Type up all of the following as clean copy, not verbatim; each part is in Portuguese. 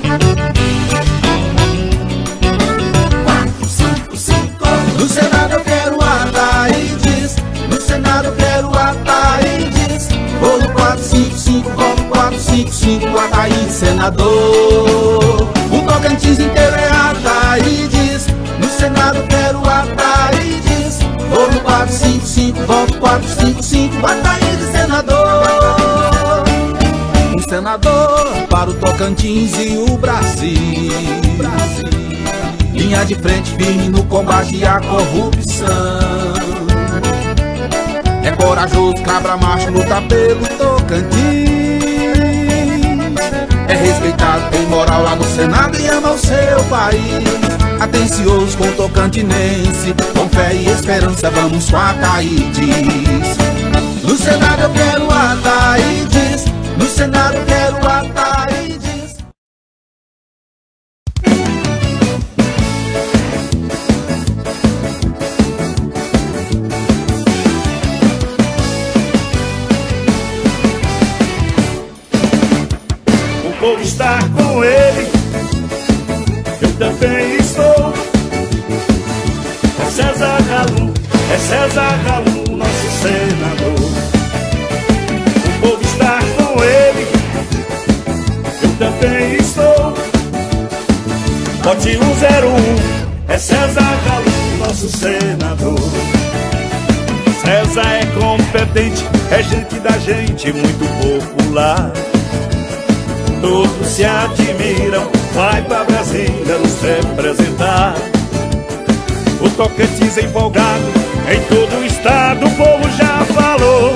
No Senado eu quero Ataídes, no Senado eu quero Ataídes. Vou no 455, vou no 455, Ataídes senador. O Tocantins inteiro é Ataídes, no Senado eu quero Ataídes. Vou no 455, vou no 455, Ataídes senador. Um senador para o Tocantins e o Brasil. Linha de frente firme no combate à corrupção. É corajoso, cabra macho, luta pelo Tocantins. É respeitado, tem moral lá no Senado e ama o seu país. Atencioso com o tocantinense, com fé e esperança vamos com Ataídes. No Senado eu quero Ataídes, no Senado eu quero Ataídes. Vou estar com ele, eu também estou. É César Raul, nosso senador. O povo está com ele, eu também estou. Bote 101, é César Raul, nosso senador. César é competente, é gente da gente, muito popular. Todos se admiram, vai pra Brasília nos representar. O Tocantins empolgado, em todo o estado o povo já falou.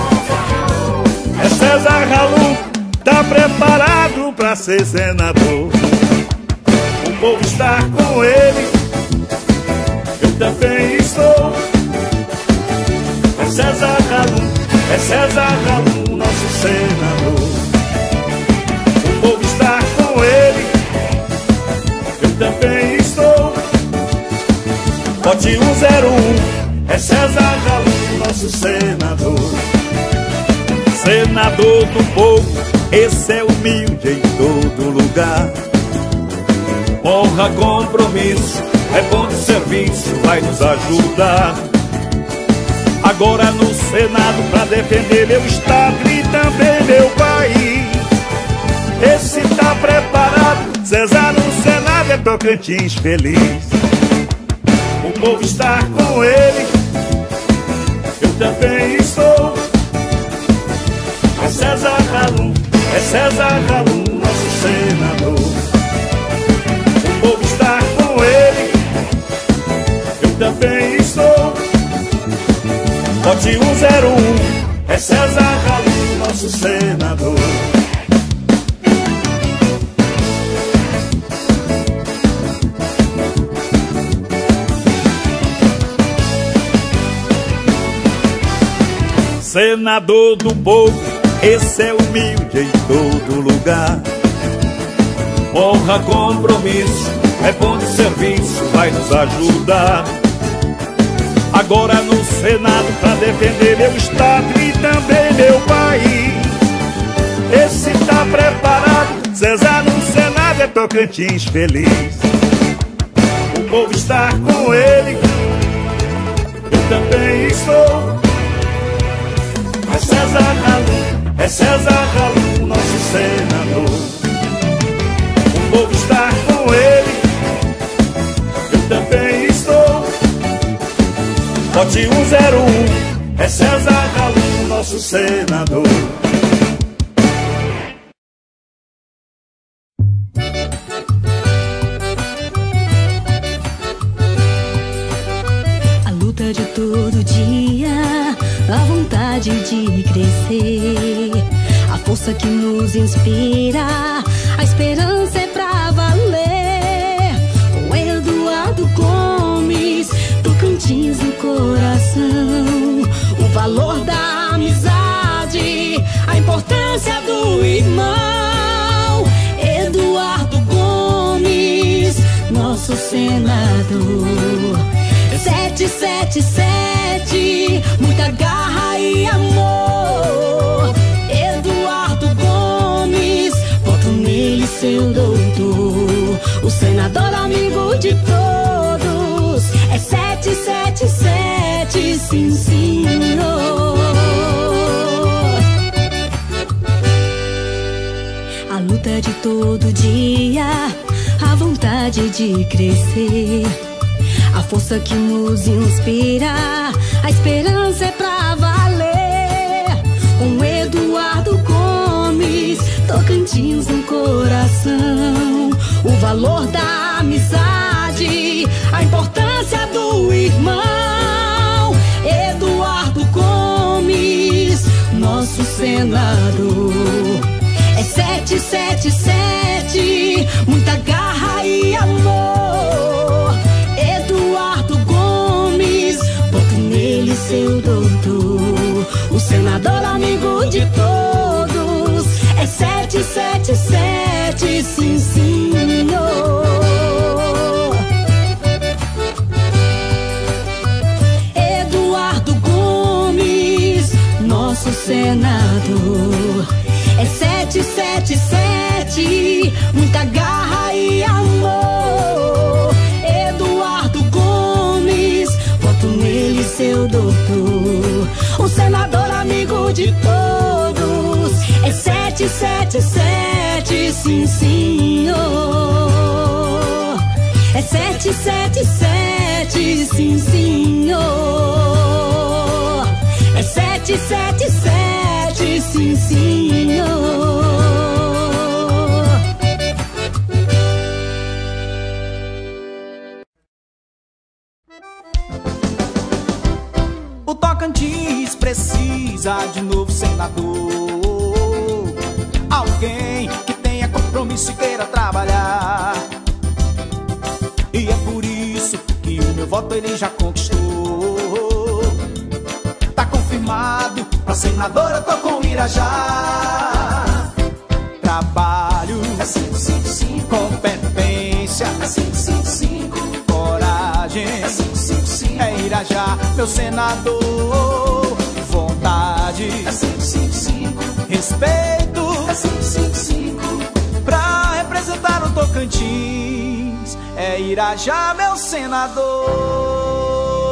É César Raul, tá preparado pra ser senador. O povo está com ele, eu também estou. É César Raul, nosso senador. O povo está com ele, eu também estou. Bote 101, é César Raul, nosso senador. Senador do povo, esse é humilde em todo lugar. Honra, compromisso, é bom de serviço, vai nos ajudar. Agora no Senado pra defender meu estado e também meu país. Esse tá preparado, César no Senado é Tocantins feliz. O povo está com ele, eu também estou. É César Raul, nosso senador. O povo está com ele, eu também estou. Bote 101, é César Raul, nosso senador. Senador do povo, esse é humilde em todo lugar. Honra, compromisso, é bom de serviço, vai nos ajudar. Agora no Senado pra defender meu estado e também meu país. Esse tá preparado, César no Senado é Tocantins feliz. O povo está com ele, eu também estou. É César Raul, nosso senador. O povo está com ele, eu também estou. Bote 101, é César Raul, nosso senador. A luta de todo dia, a vontade de crescer, a força que nos inspira, a esperança é pra valer. Com Eduardo Gomes, Tocantins no coração, o valor da amizade, a importância do irmão. Eduardo Gomes, nosso senador. 777, muita garra e amor. Eduardo Gomes, voto nele, seu doutor. o senador amigo de todos. É 777, sim, senhor. A luta de todo dia, a vontade de crescer, a força que nos inspira, a esperança é pra valer. Com Eduardo Gomes, Tocantins no coração, o valor da amizade, a importância do irmão. Eduardo Gomes, nosso senador. É 777, muita garra e amor. Eduardo Gomes, voto nele, seu doutor, o senador amigo de todos. É 777, sim, senhor. Eduardo Gomes, nosso senador. É 777, muita garra e amor. Eduardo Gomes, voto nele, seu doutor, o senador amigo de todos. É 777, sim, senhor. É 777, sim, senhor. É 777, sim, senhor. O Tocantins precisa de novo senador, alguém que tenha compromisso e queira trabalhar. E é por isso que o meu voto ele já conquistou. Tá confirmado, pra senador eu tô com Irajá. Trabalho é 555, competência é 555, coragem é 555, é Irajá, meu senador. Vontade é 555, respeito é 555, pra representar o Tocantins é Irajá, meu senador.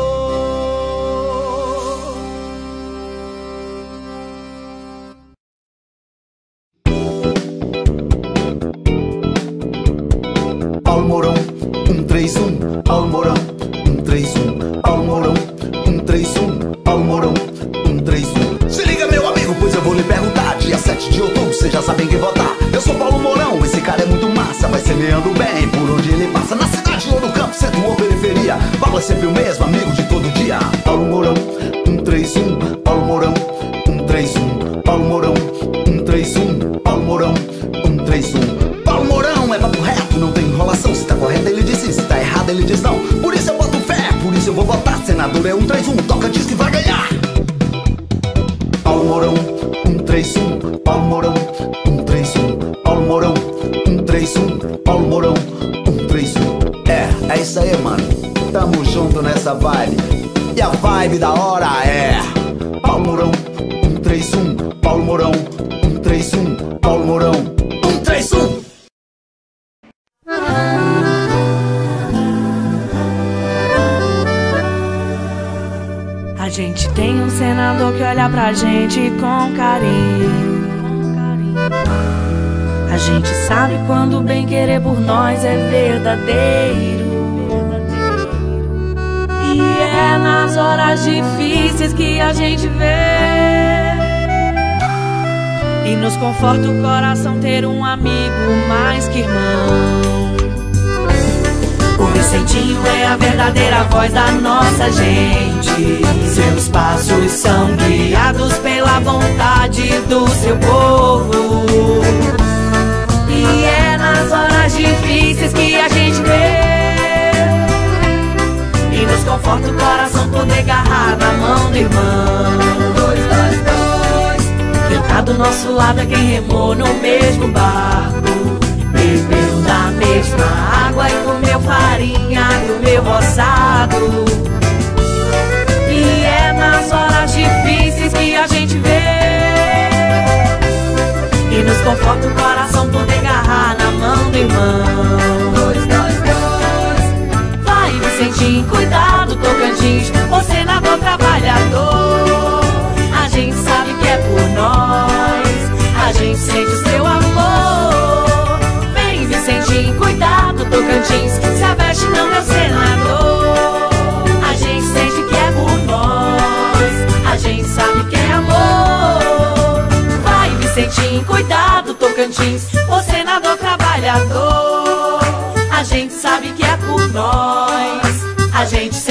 Paulo Mourão, 131, Paulo Mourão, 131, Paulo Mourão, 131, Paulo Mourão, 131. Se liga, meu amigo, pois eu vou lhe perguntar. Dia 7 de outubro, vocês já sabem quem votar. Eu sou Paulo Mourão, esse cara é muito massa, vai semeando bem por onde ele passa. Na cidade ou no campo, centro ou periferia, Paulo é sempre o mesmo, amigo de todo dia. Paulo Mourão, 131, Paulo Mourão, 131, Paulo Mourão, 131, Paulo Mourão, 131. Paulo Mourão é papo reto, não tem enrolação. Se tá correto ele diz sim, se tá errado ele diz não. Por isso eu boto fé, por isso eu vou votar. Senador é 131, Tocantins que vai ganhar. Paulo Mourão, 131, Paulo Mourão, 131, Paulo Mourão, 131, Paulo Mourão, 131. É isso aí, mano, tamo junto nessa vibe. E a vibe da hora é Paulo Mourão, 131, Paulo Mourão, 131, Paulo Mourão, 131. A gente tem um senador que olha pra gente com carinho. A gente sabe quando o bem querer por nós é verdadeiro. E é nas horas difíceis que a gente vê. E nos conforta o coração ter um amigo mais que irmão. O Vicentinho é a verdadeira voz da nossa gente. Seus passos são guiados pela vontade do seu povo. E é nas horas difíceis que a gente vê. E nos conforta o coração poder agarrar na mão do irmão. 2, 2, 2. Quem tá do nosso lado é quem remou no mesmo barco, bebeu da mesma água e comeu farinha do meu roçado. E é nas horas difíceis que a gente vê. E nos conforta o coração poder agarrar na mão do irmão. 2, 2, Tocantins, se aveste não, meu senador. A gente sente que é por nós, a gente sabe que é amor. Vai, Vicentinho, cuidado, Tocantins, ô senador trabalhador. A gente sabe que é por nós, a gente